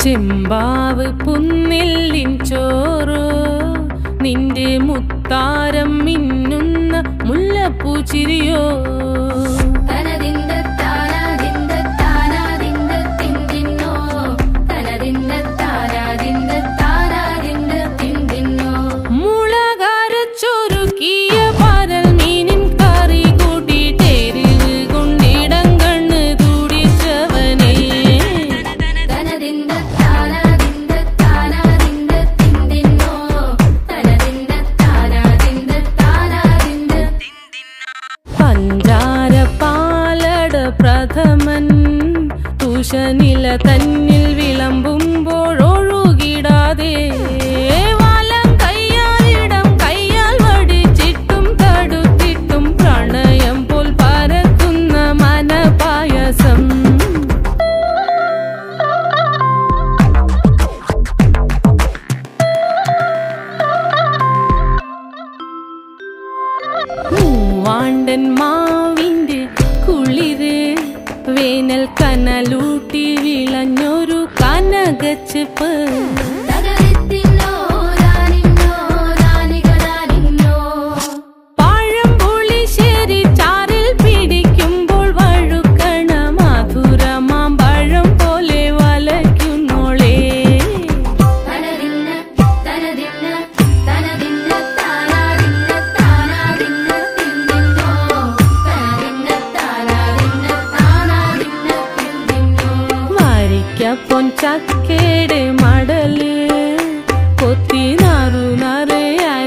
ചെമ്പാവ് പുന്നെല്ലിൻ ചോറോ നിന്റെ മുത്താരം മിന്നുന്ന മുല്ലപ്പൂച്ചിരിയോ പ്രഥമൻ തുഷനില തന്നിൽ വിളമ്പുമ്പോഴൊഴുകിടാതെ വലം കയ്യാലിടം കയ്യാൽ വടിച്ചിട്ടും തടുത്തിട്ടും പ്രണയം പോൽ പരക്കുന്ന മനപായസം മൂവാണ്ടൻ മാവിന്റെ കുളിര് വേനൽ കനലൂട്ടി വിളഞ്ഞൊരു കനകച്ചെപ്പ് പഴംപുളിശ്ശേരി ചാറിൽ പിടിക്കുമ്പോൾ വഴുക്കണ മധുരമാം പഴം പോലെ വലയ്ക്കുന്നോളേ പൊൻചക്കയുടെ മടല് കൊത്തി നാറു നറയാൻ